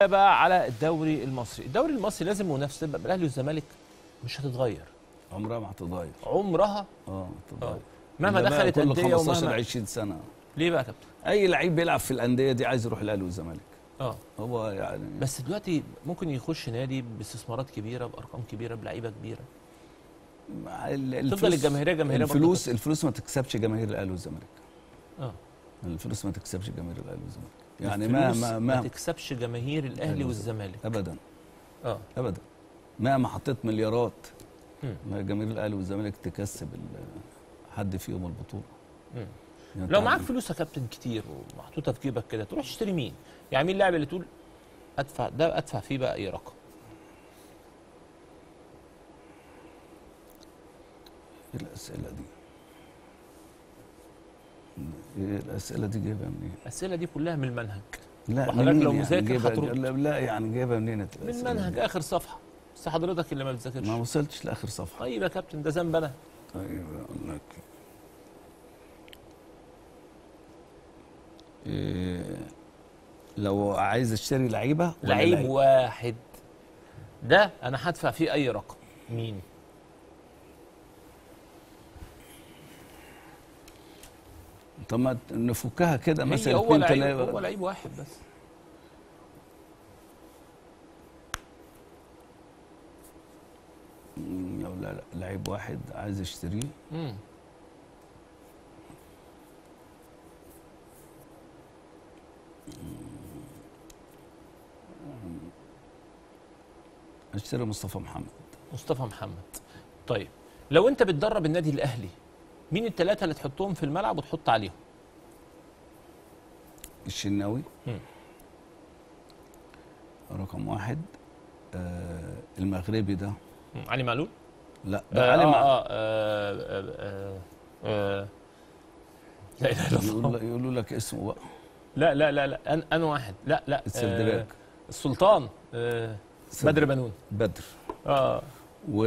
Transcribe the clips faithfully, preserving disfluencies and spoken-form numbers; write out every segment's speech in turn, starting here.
بقى على الدوري المصري، الدوري المصري لازم منافسه تبقى بالاهلي والزمالك مش هتتغير، عمرها ما هتتغير، عمرها اه هتتغير مهما دخلت كل انديه خمستاشر ومهما عشرين سنه. ليه بقى يا كابتن؟ اي لعيب بيلعب في الانديه دي عايز يروح الاهلي والزمالك. اه هو يعني بس دلوقتي ممكن يخش نادي باستثمارات كبيره بارقام كبيره بلعيبه كبيره، تفضل الجماهيريه جماهيريه الفلوس الفلوس ما تكسبش جماهير الاهلي والزمالك. اه الفلوس ما تكسبش جماهير الاهلي والزمالك، يعني ما ما ما تكسبش جماهير الاهلي والزمالك ابدا. اه ابدا مهما حطيت مليارات ما جماهير الاهلي والزمالك تكسب حد فيهم البطوله. يعني لو معاك فلوس يا كابتن كتير ومحطوطه في جيبك كده تروح تشتري مين؟ يعني مين اللاعب اللي تقول ادفع ده ادفع فيه بقى اي رقم؟ ايه الاسئله دي؟ ايه الاسئله دي جايبها منين؟ الاسئله دي كلها من المنهج. لا وحضرتك لو يعني مذاكر هترد. لا يعني جايبها منين؟ من المنهج اخر صفحه، بس حضرتك اللي ما بتذاكرش. ما وصلتش لاخر صفحه. طيب يا كابتن ده ذنب انا. طيب اقول لك إيه، لو عايز اشتري لعيبه لعيب لعيب واحد ده انا هدفع فيه اي رقم، مين؟ طب ما نفكها كده مثلا هو لعيب هو لعيب واحد بس. لو لا لا لعيب واحد عايز اشتريه امم اشتري مصطفى محمد. مصطفى محمد. طيب لو انت بتدرب النادي الاهلي مين الثلاثه اللي تحطهم في الملعب وتحط عليهم؟ الشناوي مم. رقم واحد. آه المغربي ده مم. علي معلول؟ لا ده آه علي آه, مع... آه, آه, آه, آه لا اله الا الله. يقولوا لك اسمه بقى. لا لا لا لا أن أنا واحد لا لا السردباك. آه السلطان آه بدر بنون. بدر اه و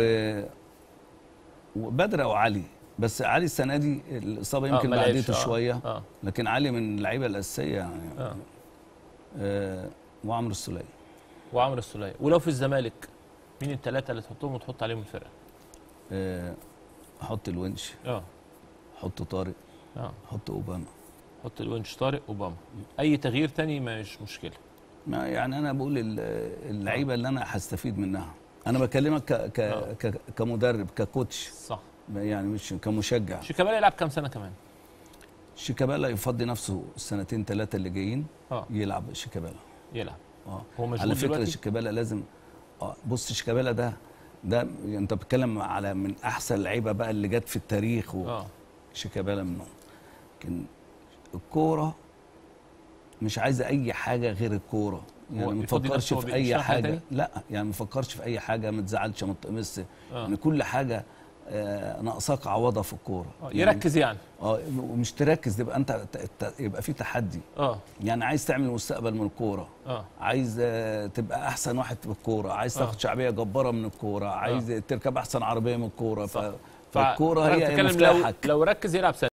وبدر او علي، بس علي السنه دي الاصابه يمكن آه بعدته آه شويه آه لكن علي من اللعيبه الاساسيه يعني. آه آه وعمرو السوليه. وعمرو السوليه. ولو في الزمالك مين الثلاثه اللي تحطهم وتحط عليهم الفرقه؟ آه احط الونش. اه احط طارق. اه احط اوباما. حط الونش طارق اوباما. اي تغيير تاني مش مشكله. ما يعني انا بقول اللعيبه اللي انا هستفيد منها، انا بكلمك ك ك آه. ك كمدرب ككوتش صح، يعني مش كمشجع. شيكابالا يلعب كام سنه كمان؟ شيكابالا يفضي نفسه السنتين ثلاثه اللي جايين. اه يلعب شيكابالا. يلعب. اه هو مشغول على فكره دلوقتي؟ شيكابالا لازم اه بص شيكابالا ده ده انت بتتكلم على من احسن اللعيبه بقى اللي جت في التاريخ و اه شيكابالا منهم. لكن الكوره مش عايزه اي حاجه غير الكوره، يعني ما تفكرش في اي حاجه. لا يعني ما تفكرش في اي حاجه، ما تزعلش ما تقمصش. آه. يعني كل حاجه آه ناقصاك عوضها في الكوره. آه. يركز يعني اه ومش تركز، تبقى انت يبقى في تحدي. اه يعني عايز تعمل مستقبل من الكوره. اه عايز آه تبقى احسن واحد في الكوره، عايز تاخد آه. شعبيه جباره من الكوره، عايز آه. تركب احسن عربيه من الكوره. ف... فالكوره هي مفتاحك. لو, لو ركز يلعب سنة.